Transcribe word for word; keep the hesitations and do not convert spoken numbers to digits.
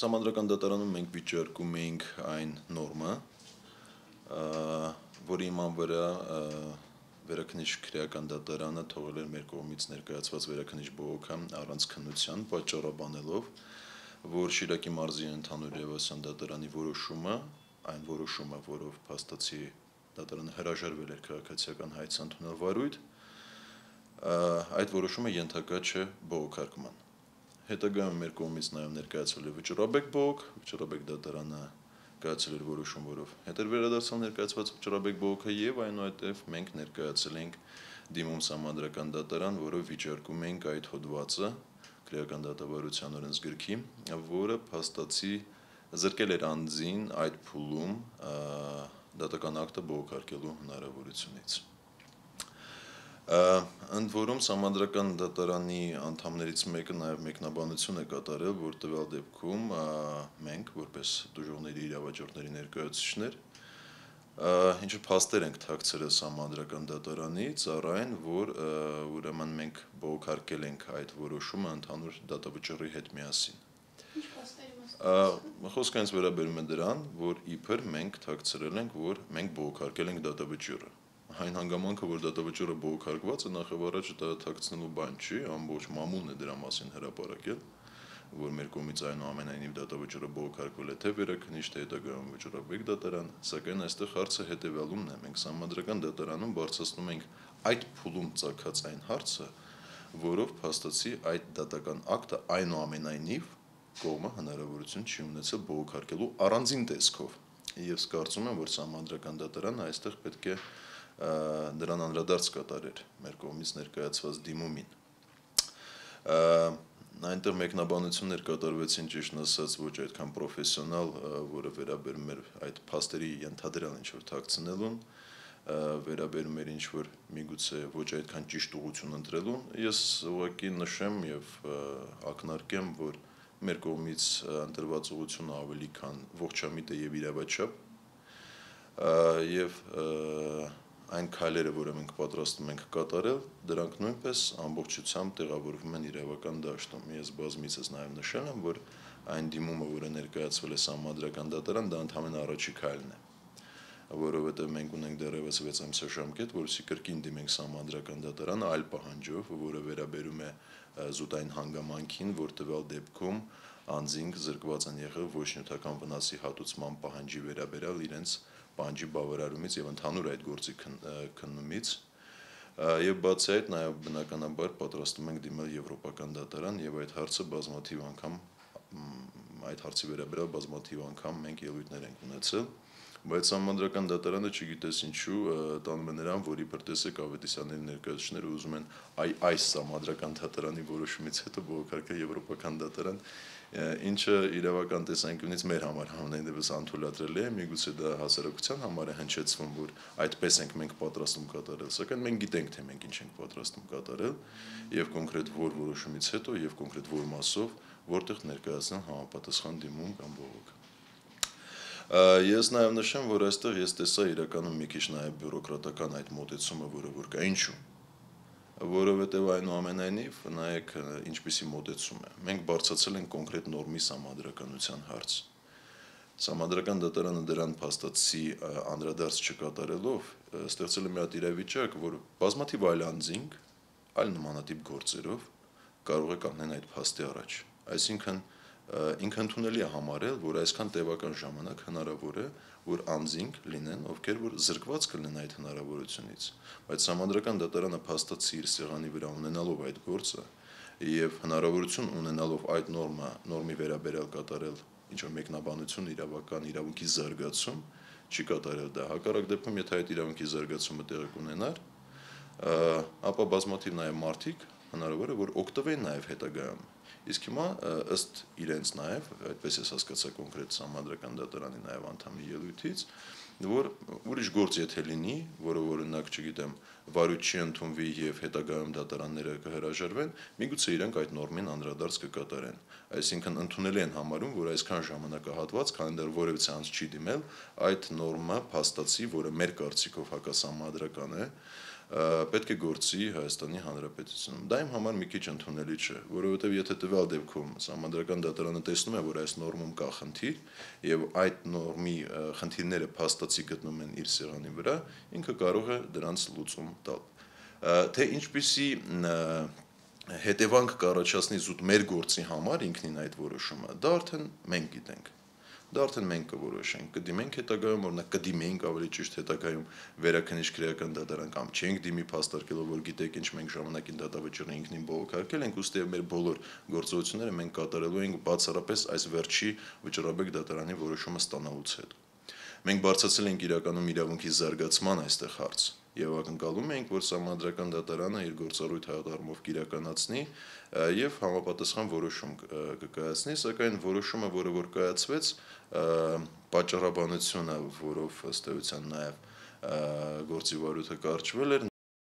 Սահմանադրական դատարանում մենք վիճարկում էինք այն նորմը, որի իման վրա վերաքննիչ քրեական դատարանը թողել էր մեր կողմից ներկայացված վերաքննիչ բողոքը առանց քննության, պատճառաբանելով, որ Շիրակի մարզի ընդհանուր իրավասության դատարանի որոշումը, այն որոշումը, որով փաստացի դատարանը հրաժարվել էր քաղաքացիական հայց ընդունել վարույթ, այդ որոշումը ենթակա չէ բողոքարկման։ Հետագայում մեր կողմից նաև ներկայացվել է վճռաբեկ բողոք, վճռաբեկ դատարանը կայացել էր որոշում, որով հետ էր վերադարձել ներկայացված վճռաբեկ բողոքը եւ այնուհետեւ մենք ներկայացել ենք դիմում Սահմանադրական դատարան, որով վիճարկում ենք այդ հոդվածը քրեական դատավարության օրենսգրքի, որը փաստացի զրկել էր անձին այդ փուլում դատական ակտը բողոքարկելու հնարավորությունից։ Ընդ որում Սահմանադրական դատարանի անդամներից մեկը նաև մեկնաբանություն է կատարել, որ տվյալ դեպքում մենք, որպես դժողների իրավաճառների ներկայացուցիչներ, ինչ փաստեր ենք թաքցրել Սահմանադրական դատարանից, առ այն, որ ուրեմն մենք բողոքարկել ենք այդ որոշումը ընդհանուր դատավճռի հետ միասին։ Խոսքը հենց վերաբերում է դրան, որ իբր մենք թաքցրել ենք, որ մենք բողոքարկել ենք դատավճիռը։ Այն հանգամանքը, որ դատավճիռը բողոքարկված է, նախ առաջ դա թաքցնելու բան չի, ամբողջ մամուլն է դրա մասին հրապարակել, որ մեր կողմից այնուամենայնիվ դատավճիռը բողոքարկվել է թե վերաքննիչ, թե հետագայում վճռաբեկ դատարան, սակայն այստեղ հարցը հետևյալումն է, մենք Սահմանադրական դատարանում բարձրացնում ենք այդ փուլում ծագած այն հարցը, որով փաստացի այդ դատական ակտը այնուամենայնիվ կողմը հնարավորություն չի ունեցել բողոքարկելու առանձին տեսքով։ Ես կարծում եմ, որ Սահմանադրական դատարանը այստեղ պետք է դրան անդրադարձ կատարեր մեր կողմից ներկայացված դիմումին։ Այնտեղ մեկնաբանություններ կատարվեցին, ճիշտն ասած, ոչ այդքան պրոֆեսիոնալ, որը վերաբերում էր այդ փաստերի ենթադրյալ ինչ-որ թաքցնելուն, վերաբերում էր ինչ-որ միգուցե ոչ այդքան ճիշտ ուղղություն ընտրելուն։ Ես ուղղակի նշեմ եւ ակնարկեմ, որ մեր կողմից ընտրված ուղղությունը ավելի քան ողջամիտ է եւ իրավաչափ, եւ այն քայլերը, որը մենք պատրաստում ենք կատարել, դրանք նույնպես ամբողջությամբ տեղավորվում են իրավական դաշտում։ Ես բազմիցս նաև նշել եմ, որ այն դիմումը, որը ներկայացվել է Սահմանադրական դատարան, դա ընդհանրապես առաջի քայլն է, որովհետև մենք ունենք դեռևս վեց ամսյա ժամկետ, որովհետև կրկին դիմենք Սահմանադրական դատարանը այլ պահանջով, որը վերաբերում է զուտային հանգամանքին, որ տվյալ դեպքում անձինք զրկված են եղել ոչ նյութական վնասի հատուցման պահանջի վերաբերյալ իրենց պահանջի բավարարումից եւ ընդհանուր այդ գործի քննումից, եւ բացի այդ նաեւ բնականաբար պատրաստում ենք դիմել Եվրոպական դատարան եւ այդ հարցը բազմաթիվ անգամ այդ հարցի վերաբերյալ բազմաթիվ անգամ մենք ելույթներ ենք ունեցել, բայց Սահմանադրական դատարանը չգիտես ինչու տանում է նրան, որ իբր տեսեք Ավետիսյանների ներկայացուցիչները ուզում են այ այս Սահմանադրական դատարանի որոշումից հետո բողոքարկել Եվրոպական դատարան, ինչը իրավական տեսանկյունից մեր համար համենայնդեպս անթույլատրելի է, միգուցե դա հասարակության համար է հնչեցվում, որ այդպես ենք մենք պատրաստում կատարել, սակայն մենք գիտենք, թե մենք ինչ ենք պատրաստում կատարել եւ կոնկրետ որ որոշումից հետո եւ կոնկրետ որ մասով, որտեղ ներկայացնել համապատասխան դիմում կամ բողոք։ Ես նաև նշեմ, որ այստեղ ես տեսա իրականում մի քիչ նաև բյուրոկրատական այդ մոտեցումը, որը որ կա, ինչու, որովհետև այնուամենայնիվ նայեք ինչպիսի մոտեցում է։ Մենք բարձրացել ենք կոնկրետ նորմի սահմանադրականության հարց։ Սահմանադրական դատարանը դրան փաստացի անդրադարձ չկատարելով ստեղծել է մի հատ իրավիճակ, որ բազմաթիվ այլ անձինք, այլ նմանատիպ գործերով կարող է կանգնեն այդ փաստի առաջ։ Այսինքն ինքը ընդունելի է համարել, որ այսքան տևական ժամանակ հնարավոր է, որ անձինք լինեն, ովքեր որ զրկված կլինեն այդ հնարավորությունից, բայց Սահմանադրական դատարանը փաստացի իր սեղանի վրա ունենալով այդ գործը եւ հնարավորություն ունենալով այդ նորմը, նորմի վերաբերյալ կատարել ինչ-որ մեկնաբանություն, իրավական իրավունքի զարգացում, չի կատարել դա։ Հակառակ դեպքում, եթե այդ իրավունքի զարգացումը տեղի կունենար, ապա բազմաթիվ նաեւ մարդիկ հնարավոր է, որ օգտվեն նաեւ հետագայում։ Իսկ հիմա ըստ իրենց նաև, այդպես ես հասկացա կոնկրետ Սահմանադրական դատարանի նաև անդամի ելույթից, որ ուրիշ գործ եթե լինի, որը օրինակ, չգիտեմ, վարույթ չի ընդունվի եւ հետագայում դատարանները կհրաժարվեն, միգուցե իրենք այդ նորմին անդրադարձ կկատարեն։ Այսինքն ընդունելի են համարում, որ այսքան ժամանակահատված, քանի դեռ որևիցե անձ չի դիմել, այդ նորմը փաստացի, որը մեր կարծիքով հակասահմանադրական է, պետք է գործի Հայաստանի Հանրապետությունում։ Դա իմ համար մի քիչ ընդունելի չէ, որովհետև եթե տվյալ դեպքում Սահմանադրական դատարանը տեսնում է, որ այս նորմում կա խնդիր, եւ այդ նորմի խնդիրները փաստացի գտնում են իր սեղանի վրա, ինքը կարող է դրանց լուծում տալ։ Թե ինչպիսի հետևանք կառաջացնի զուտ մեր գործի համար ինքնին այդ որոշումը, դա արդեն մենք գիտենք։ Դա արդեն մենք կորոշենք, կդիմենք հետագայում, օրինակ կդիմենք ավելի ճիշտ հետագայում վերաքննիչ քրեական դատարան կամ չենք դիմի փաստարկելով, որ գիտեք ինչ մենք ժամանակին դատավճիռը ինքնին բողոքարկել ենք, ուստի մեր բոլոր գործողությունները մենք կատարելու ենք բացառապես այս վերջի վճռաբեկ դատարանի որոշումը ստանալուց հետո։ Մենք բարձրացրել ենք իրականում իրավունքի զարգացման այստեղ հարց եւ ակնկալում ենք, որ Սահմանադրական դատարանը իր գործառույթը հակառմով կիրականացնի եւ համապատասխան որոշում կկայացնի, սակայն որոշումը, որը որ կայացվեց, պատճառաբանությունը, որով ըստ էության նաեւ գործի վարույթը կարճվել էր,